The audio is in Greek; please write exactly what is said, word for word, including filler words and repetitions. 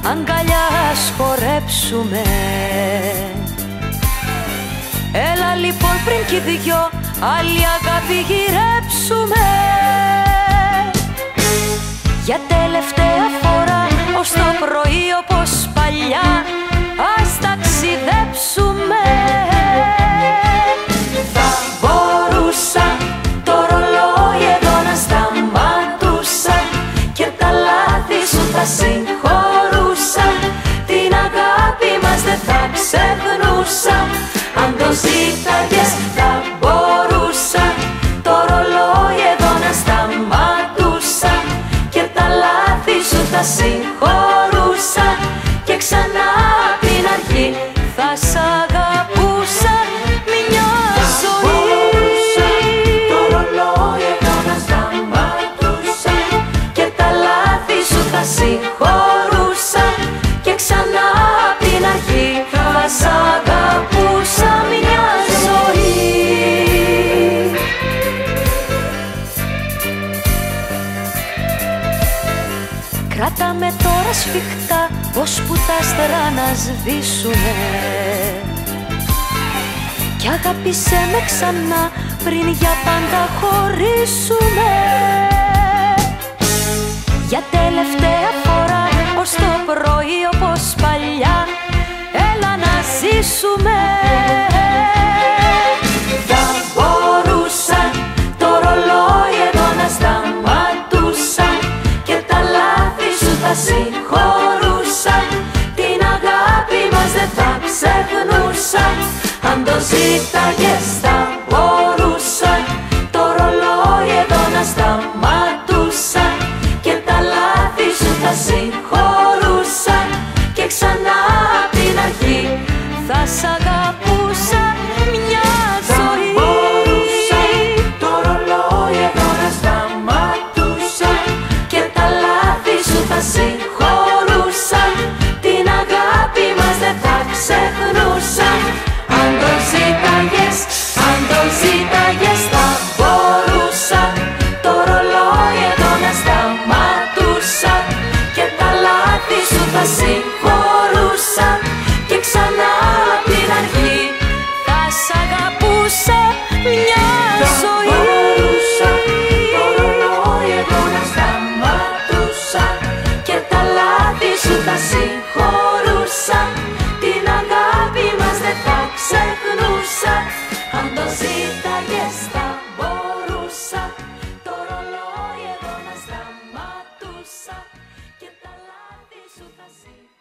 αγκαλιά ας χορέψουμε. Έλα λοιπόν πριν κι οι δυο άλλη αγάπη γυρέψουμε. Για τελευταία φορά ως το πρωί όπως παλιά ας ταξιδέψουμε. Θα μπορούσα το ρολόι εδώ να σταματούσα και τα λάθη σου θα συγχωρούσα. Την αγάπη μας δεν θα ξεχνούσα. Αν το ζήταγες θα μπορούσα το ρολόι εδώ να σταματούσα και τα λάθη σου θα συγχωρούσα και ξανά απ' την αρχή θα σ' αγαπούσα μια ζωή. Το ρολόι εδώ να σταματούσα και τα λάθη σου θα συγχωρούσα και ξανά απ' την αρχή θα σ' αγαπούσα μια ζωή. Κράτα με τώρα σφιχτά ώσπου τα άστερα να σβήσουνε κι αγάπησέ με ξανά πριν για πάντα χωρίσουμε. Για τελευταία φορά ως το πρωί όπως παλιά έλα να ζήσουμε. Θα μπορούσα το ρολόι εδώ να σταματούσα και τα λάθη σου θα συγχωρούσα. Την αγάπη μας δεν θα ξεχνούσα. Αν το ζήταγες θα μπορούσα το ρολόι εδώ να σταματούσα και τα λάθη σου θα συγχωρούσα και ξανά απ' την αρχή θα σ' αγαπούσα μια ζωή. Θα μπορούσα το ρολόι εδώ να σταματούσα και τα λάθη σου θα συγχωρούσα. Την αγάπη μας δεν θα ξεχνούσα. Αν το ζήταγες, αν το ζήταγες θα μπορούσα το ρολόι εδώ να σταματούσα και τα λάθη σου θα συγχωρούσα και ξανά απ' την αρχή θα σ' αγαπούσα μια ζωή. Θα μπορούσα το ρολόι εδώ να σταματούσα και τα λάθη σου θα συγχωρούσα. Την αγάπη μας δεν θα ξεχνούσα. Αν το ζήταγες θα μπορούσα το ρολόι εδώ να σταματούσα και τα λάθη σου θα συγχωρούσα.